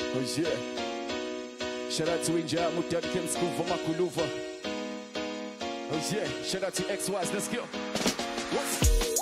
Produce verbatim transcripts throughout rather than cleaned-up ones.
Oh yeah. Shout out to Inja Mutad Ken School for Makuluva. Oh yeah. Shout out to X Ys. Let's go. What?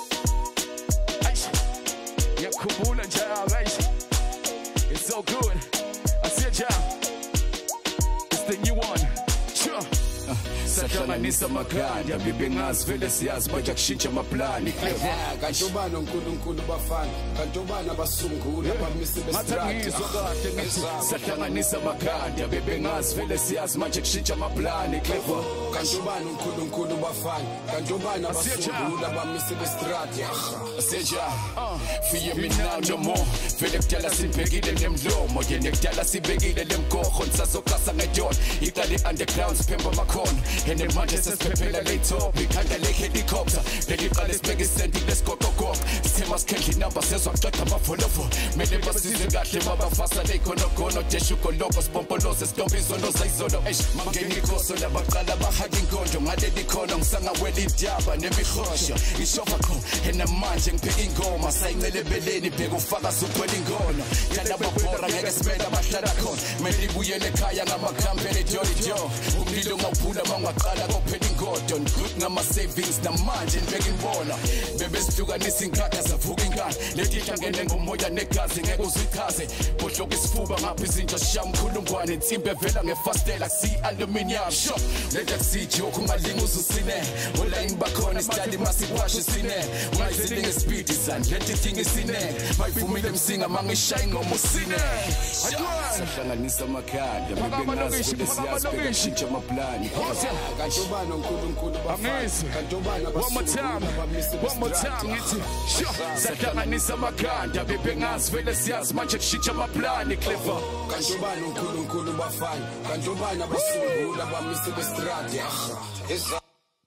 Aish. Yeah, Kubula Jam. Aish. It's so good. I see a jam. It's the new one. Sure. Sahlanganisa maganda bibengazi vele siyazi baje kushintsha amaplani kantobana uNkulunkulu bafana kantobana basungula bamisi bestrata sahlanganisa maganda bibengazi vele siyazi manje kushintsha amaplani clever kantobana uNkulunkulu bafana kantobana basungula bamisi bestrata seja fiye mina no more vele kudala sibhekile lemlomo yena kudala sibekile lemgogo nsazokasa ngedona iqale underground siphemba makhona and manje sesiphephela le top ikhanda le helicopter beliqala sibeke isenti lesikokoko sithema sikhendla inamba sezwa qeda amafolovo mele basize kahle mabafasa le khonogono deshuko lokho sipompoloze sidomba izono zayizolo eish mangeni ikhoso labaqala bahaka inkonjo ngaleli khono ngisangawela idyaba nemihosha ishofa kho ena manje ngipheka ingoma sayincelebeleni bheka ufaka sukwela ingono yala babhora ngeke simele abahlala khona mele ibuyele ekhaya ngamakhambele jolly joe umlilo ngawuphula mangaqala kophela ingodo ngama savings namanje nibeka imbona bebe sihlukanisa inkakha savuka ingane leti hlangene ngomoya negazi ngeke uzikhaze bohloka isifuba ngapha izinja shamkhulungwane insimbi evela ngefastela si aluminium shop leta sijoke ungalinga uzusine olayini bakhona isidali masikwashe sine ungayizilinga speed izani leti thing isine mayivumile msinga mangishaya ingoma usine sahlanganisa amakhanda bebe ngazi kulesiyazi beka kushintsha amaplani kantobana uNkulunkulu bafana kantobana one more time one more time ngithi sahlanganisa amakhanda bebe ngazi vele siyazi manje kushintsha amaplani clever kantobana uNkulunkulu bafana kantobana basungula bamisi bestrata